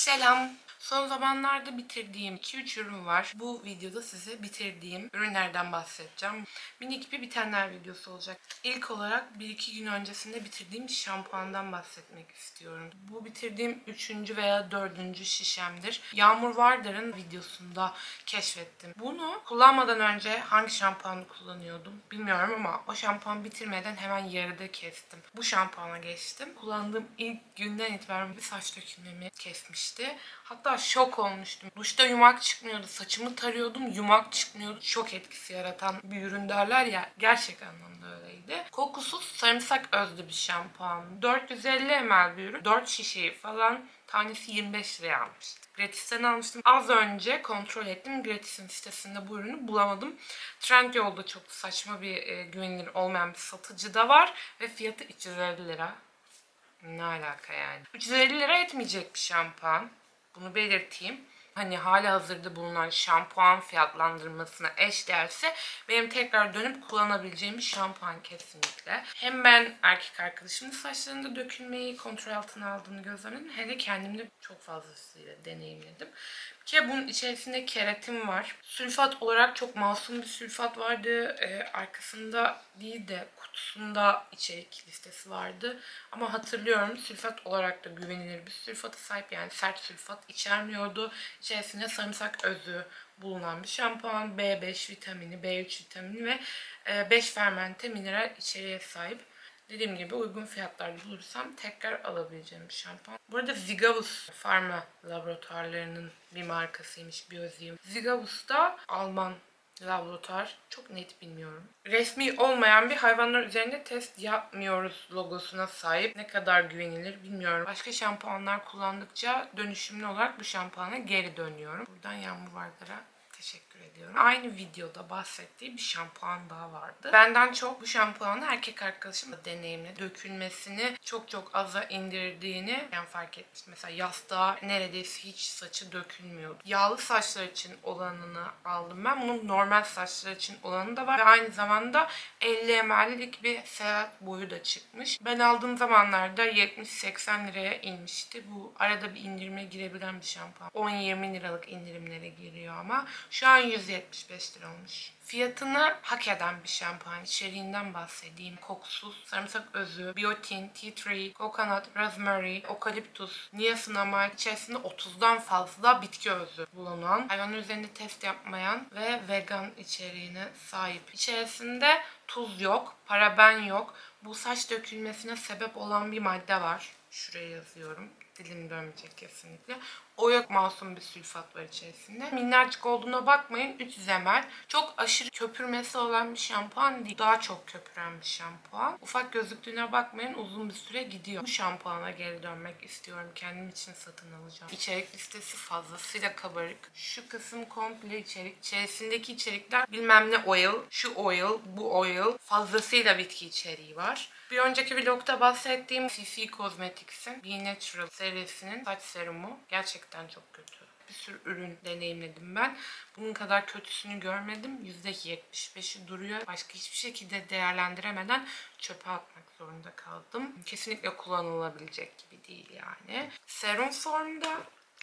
Selam. Son zamanlarda bitirdiğim 2-3 ürün var. Bu videoda size bitirdiğim ürünlerden bahsedeceğim. Minik bir bitenler videosu olacak. İlk olarak 1-2 gün öncesinde bitirdiğim şampuandan bahsetmek istiyorum. Bu bitirdiğim 3. veya 4. şişemdir. Yağmur Vardar'ın videosunda keşfettim. Bunu kullanmadan önce hangi şampuanı kullanıyordum bilmiyorum ama o şampuan bitirmeden hemen yarıda kestim. Bu şampuana geçtim. Kullandığım ilk günden itibaren bir saç dökülmemi kesmişti. Hatta şok olmuştum. Duşta yumak çıkmıyordu. Saçımı tarıyordum, yumak çıkmıyordu. Şok etkisi yaratan bir ürün derler ya. Gerçek anlamda öyleydi. Kokusuz sarımsak özlü bir şampuan. 450 ml bir ürün. 4 şişeyi falan tanesi 25 liraya almıştım. Gratis'ten almıştım. Az önce kontrol ettim. Gratis'in sitesinde bu ürünü bulamadım. Trendyol'da çok saçma bir güvenilir olmayan bir satıcı da var. Ve fiyatı 350 lira. Ne alaka yani? 350 lira etmeyecek bir şampuan. Bunu belirteyim. Hani halihazırda bulunan şampuan fiyatlandırmasına eşdeğerse benim tekrar dönüp kullanabileceğim bir şampuan kesinlikle. Hem ben erkek arkadaşımın saçlarında dökülmeyi kontrol altına aldığını gözlemledim. Hem de kendimde çok fazlasıyla deneyimledim. Ki bunun içerisinde keratin var. Sülfat olarak çok masum bir sülfat vardı. Arkasında değil de kutusunda içerik listesi vardı. Ama hatırlıyorum sülfat olarak da güvenilir bir sülfata sahip. Yani sert sülfat içermiyordu. İçerisinde sarımsak özü bulunan bir şampuan. B5 vitamini, B3 vitamini ve 5 fermente mineral içeriğe sahip. Dediğim gibi uygun fiyatlarda bulursam tekrar alabileceğim bir şampuan. Bu arada Zigavus Pharma laboratuvarlarının bir markasıymış Biozium. Zigavus da Alman laboratuvar. Çok net bilmiyorum. Resmi olmayan bir hayvanlar üzerinde test yapmıyoruz logosuna sahip. Ne kadar güvenilir bilmiyorum. Başka şampuanlar kullandıkça dönüşümlü olarak bu şampuana geri dönüyorum. Buradan Yağmur Vardar'a teşekkür ediyorum. Aynı videoda bahsettiği bir şampuan daha vardı. Benden çok bu şampuanı erkek arkadaşım da deneyimledi. Dökülmesini çok aza indirdiğini fark etmiştim. Mesela yastığa neredeyse hiç saçı dökülmüyordu. Yağlı saçlar için olanını aldım ben. Bunun normal saçlar için olanı da var. Ve aynı zamanda 50 ml'lik bir seyahat boyu da çıkmış. Ben aldığım zamanlarda 70-80 liraya inmişti. Bu arada bir indirime girebilen bir şampuan. 10-20 liralık indirimlere giriyor ama şu an 175 lira olmuş. Fiyatını hak eden bir şampuan. İçeriğinden bahsedeyim. Kokusuz, sarımsak özü, biotin, tea tree, coconut, rosemary, okaliptus, niacinamide içerisinde 30'dan fazla bitki özü bulunan, hayvanın üzerinde test yapmayan ve vegan içeriğine sahip. İçerisinde tuz yok, paraben yok. Bu saç dökülmesine sebep olan bir madde var. Şuraya yazıyorum. Dilim dönmeyecek kesinlikle. O yok, masum bir sülfat var içerisinde. Minnacık olduğuna bakmayın. 300 ml. Çok aşırı köpürmesi olan bir şampuan değil. Daha çok köpüren bir şampuan. Ufak gözüktüğüne bakmayın. Uzun bir süre gidiyor. Bu şampuana geri dönmek istiyorum. Kendim için satın alacağım. İçerik listesi fazlasıyla kabarık. Şu kısım komple içerik. İçerisindeki içerikler bilmem ne oil, şu oil, bu oil. Fazlasıyla bitki içeriği var. Bir önceki vlogda bahsettiğim CC Cosmetics'in Be Natural serisinin saç serumu gerçekten çok kötü. Bir sürü ürün deneyimledim ben. Bunun kadar kötüsünü görmedim. %75'i duruyor. Başka hiçbir şekilde değerlendiremeden çöpe atmak zorunda kaldım. Kesinlikle kullanılabilecek gibi değil yani. Serum formda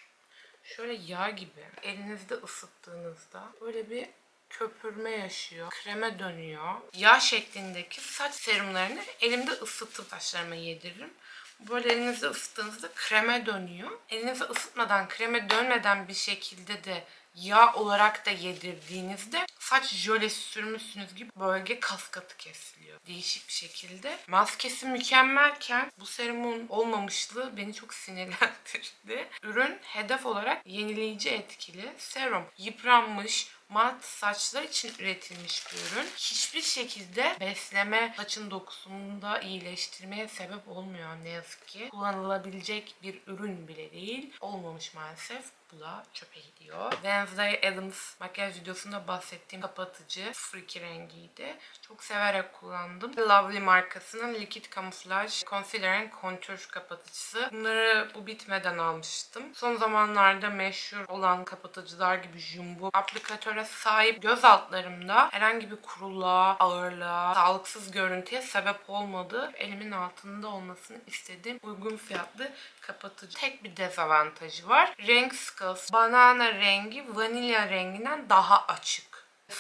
şöyle yağ gibi elinizde ısıttığınızda böyle bir köpürme yaşıyor. Kreme dönüyor. Yağ şeklindeki saç serumlarını elimde ısıtıp saçlarıma yediririm. Böyle elinizde ısıttığınızda kreme dönüyor. Elinize ısıtmadan, kreme dönmeden bir şekilde de yağ olarak da yedirdiğinizde saç jölesi sürmüşsünüz gibi bölge kas katı kesiliyor. Değişik bir şekilde. Maskesi mükemmelken bu serumun olmamışlığı beni çok sinirlendirdi. Ürün hedef olarak yenileyici etkili serum. Yıpranmış, mat saçlar için üretilmiş bir ürün. Hiçbir şekilde besleme, saçın dokusunu da iyileştirmeye sebep olmuyor ne yazık ki. Kullanılabilecek bir ürün bile değil. Olmamış maalesef. Bu da çöpe gidiyor. Wednesday Addams makyaj videosunda bahsettiğim kapatıcı 02 rengiydi. Çok severek kullandım. Lovely markasının Liquid Camouflage Concealer and Contour kapatıcısı. Bunları bu bitmeden almıştım. Son zamanlarda meşhur olan kapatıcılar gibi Jumbo aplikatöre görüntülere sahip göz altlarımda herhangi bir kuruluğa, ağırlığa, sağlıksız görüntüye sebep olmadığı, elimin altında olmasını istediğim uygun fiyatlı kapatıcı. Tek bir dezavantajı var. Renk skalası banana rengi vanilya renginden daha açık.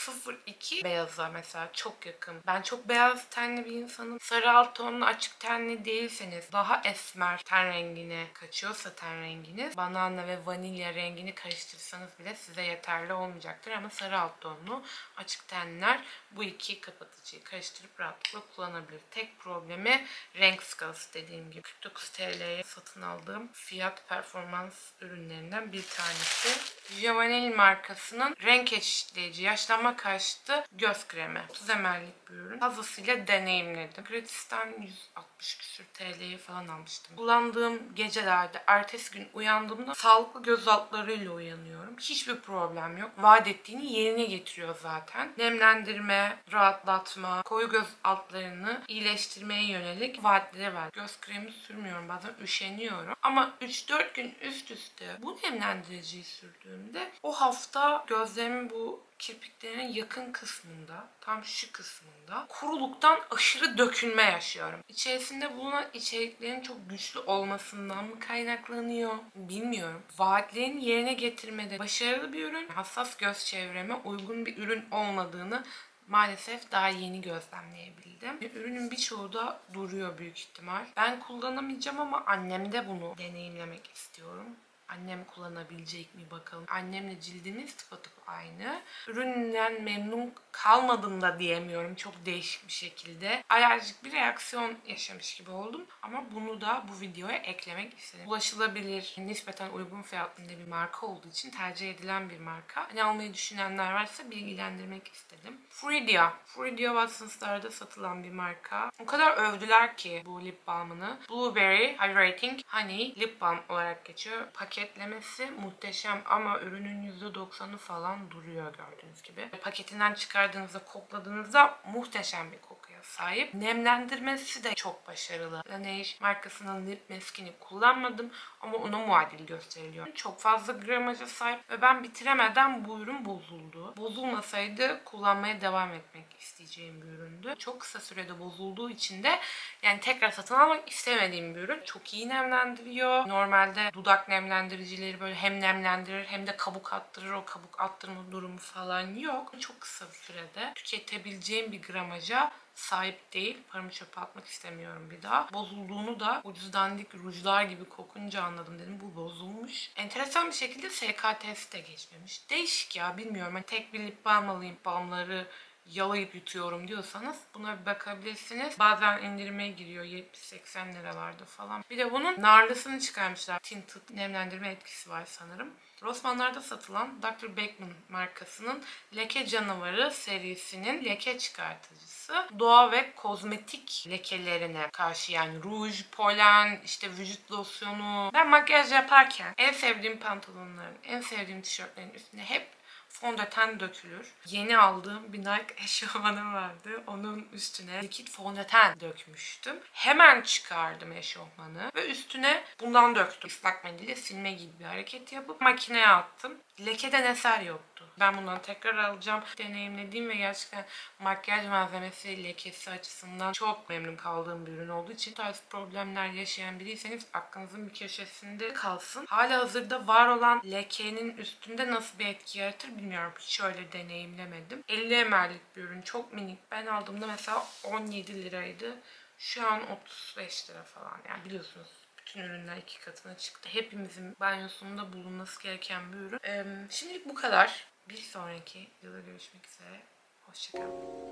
02 beyaza mesela çok yakın. Ben çok beyaz tenli bir insanım. Sarı alt tonlu açık tenli değilseniz, daha esmer ten rengine kaçıyorsa ten renginiz, banana ve vanilya rengini karıştırsanız bile size yeterli olmayacaktır. Ama sarı alt tonlu açık tenliler bu iki kapatıcıyı karıştırıp rahatlıkla kullanabilir. Tek problemi renk skalası, dediğim gibi. 49 TL'ye satın aldığım fiyat performans ürünlerinden bir tanesi. Giovanni markasının renk eşitleyici yaşlanma karşıtı göz kremi. 30 ml'lik bir ürün. Fazlasıyla deneyimledim. Gratis'ten 160 küsür TL'ye falan almıştım. Kullandığım gecelerde ertesi gün uyandığımda sağlıklı göz altlarıyla uyanıyorum. Hiçbir problem yok. Vaat ettiğini yerine getiriyor zaten. Nemlendirme, rahatlatma, koyu göz altlarını iyileştirmeye yönelik vaatleri var. Göz kremi sürmüyorum. Bazen üşeniyorum. Ama 3-4 gün üst üste bu nemlendiriciyi sürdüğümde o hafta gözlerimin bu kirpiklerinin yakın kısmında, tam şu kısmında kuruluktan aşırı dökülme yaşıyorum. İçerisinde bulunan içeriklerin çok güçlü olmasından mı kaynaklanıyor bilmiyorum. Vaatlerin yerine getirmede başarılı bir ürün. Hassas göz çevreme uygun bir ürün olmadığını maalesef daha yeni gözlemleyebildim. Ürünün birçoğu da duruyor büyük ihtimal. Ben kullanamayacağım ama annemde bunu deneyimlemek istiyorum. Annem kullanabilecek mi bakalım. Annemle cildimiz tıpatıp aynı. Üründen memnun kalmadım da diyemiyorum çok değişik bir şekilde. Alerjik bir reaksiyon yaşamış gibi oldum. Ama bunu da bu videoya eklemek istedim. Ulaşılabilir, nispeten uygun fiyatlı bir marka olduğu için tercih edilen bir marka. Hani almayı düşünenler varsa bilgilendirmek istedim. Fruidia. Fruidia Watsons'larda satılan bir marka. O kadar övdüler ki bu lip balmını. Blueberry Hydrating Honey Lip Balm olarak geçiyor. Paketlemesi muhteşem ama ürünün %90'ı falan duruyor gördüğünüz gibi. Paketinden çıkardığınızda, kokladığınızda muhteşem bir kokuya sahip. Nemlendirmesi de çok başarılı. Laneige markasının lip maskini kullanmadım ama ona muadil gösteriliyor. Çok fazla gramaja sahip ve ben bitiremeden bu ürün bozuldu. Bozulmasaydı kullanmaya devam etmek isteyeceğim bir üründü. Çok kısa sürede bozulduğu için de yani tekrar satın almak istemediğim bir ürün. Çok iyi nemlendiriyor. Normalde dudak nemlendiricileri böyle hem nemlendirir hem de kabuk attırır. O kabuk attırma durumu falan yok. Çok kısa bir sürede tüketebileceğim bir gramaja sahip değil. Paramı çöpe atmak istemiyorum bir daha. Bozulduğunu da ucuz dandik rujlar gibi kokunca anladım, dedim bu bozulmuş. Enteresan bir şekilde SKT'si de geçmemiş. Değişik ya, bilmiyorum. Hani tek bir lip balm alayım, balmları yalayıp yutuyorum diyorsanız buna bir bakabilirsiniz. Bazen indirime giriyor 70-80 liralarda falan. Bir de bunun narlısını çıkarmışlar. Tinted nemlendirme etkisi var sanırım. Rossmann'larda satılan Dr. Beckman markasının Leke Canavarı serisinin leke çıkartıcısı. Doğa ve kozmetik lekelerine karşı, yani ruj, polen, işte vücut losyonu. Ben makyaj yaparken en sevdiğim pantolonların, en sevdiğim tişörtlerin üstüne hep fondöten dökülür. Yeni aldığım bir Nike eşofmanım vardı. Onun üstüne likit fondöten dökmüştüm. Hemen çıkardım eşofmanı ve üstüne bundan döktüm. Islak mendille silme gibi bir hareket yapıp makineye attım. Lekeden eser yoktu. Ben bundan tekrar alacağım. Deneyimlediğim ve gerçekten makyaj malzemesi lekesi açısından çok memnun kaldığım bir ürün olduğu için, bu tarz problemler yaşayan biriyseniz aklınızın bir köşesinde kalsın. Halihazırda var olan lekenin üstünde nasıl bir etki yaratır bilmiyorum. Hiç öyle deneyimlemedim. 50 ml'lik bir ürün. Çok minik. Ben aldığımda mesela 17 liraydı. Şu an 35 lira falan. Yani biliyorsunuz bütün ürünler 2 katına çıktı. Hepimizin banyosunda bulunması gereken bir ürün. Şimdilik bu kadar. Bir sonraki videoda görüşmek üzere. Hoşçakalın.